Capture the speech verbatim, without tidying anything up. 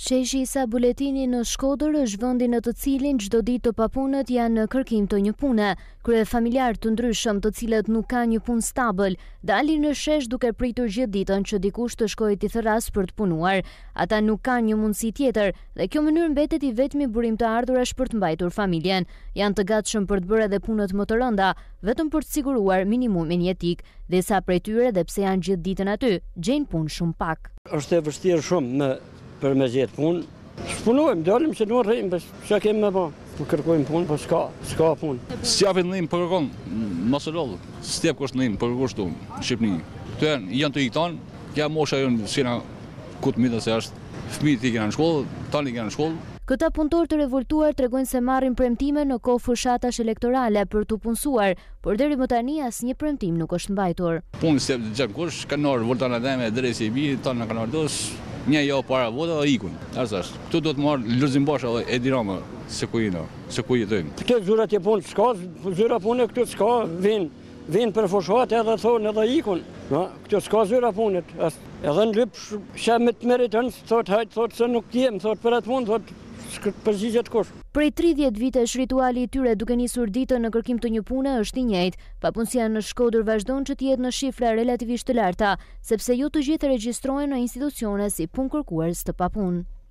Sheshi sa Boletini në Shkodër është vendi në të cilin çdo ditë të papunët janë në kërkim të një pune. Krye familjar të ndryshëm të cilët nuk kanë një punë stabël, dalin në shesh duke pritur gjithë ditën që dikush të shkojë t'i thërras për të punuar. Ata nuk kanë një mundësi tjetër dhe kjo mënyrë mbetet i vetmi burim të ardhurash për të mbajtur familjen. Janë të gatshëm për të bërë edhe punët më të rënda, vetëm për të siguruar minimumin jetik. Disa prej tyre, dhe pse janë gjithë ditën aty, gjejnë punë shumë pak. Është e vështirë shumë me për me gjetë punë. Shpunojmë, dalim që duhet rrim, që kemi me ba. Po kërkojmë punë, po s'ka, s'ka punë. S'japin nëjmë për kërkon, masolodhë. S'tjep kështë nëjmë për kërkoshtu, në Shqipni. Të janë, janë të iktanë, kja mosha jonë s'jena kutë mida se është. Fëmijët i kena në shkollë, tani i kena në shkollë. Këta punëtor të revoltuar tregojnë se marrin premtime në kohë fshatash elektorale për t'u punësuar, por deri më tani asnjë premtim nuk është mbajtur. Punë s'jep gjën kush, kanë marrë voltana deme drejtë i bi, tanë kanë marrë dos. Një jo para vota dhe ikun. Arsash. Këtu do të marrë lërzim basha e dirama se ku jena, se ku jetojmë. Këto zyrat e punë s'ka, zyra punë këtu s'ka, vin, vin për fushat edhe thonë edhe ikun. Na, këtu s'ka zyra punët. Edhe në lyp shamet meritën, thot hajt, thot se nuk jem, thot për atë punë, thot përgjigjet kush. Prej tridhjetë vitesh rituali i tyre duke nisur ditën në kërkim të një pune është i njëjtë. Papunësia në Shkodër vazhdon që të jetë në shifra relativisht të larta, sepse jo të gjithë regjistrohen në institucione si punë kërkues të papunë.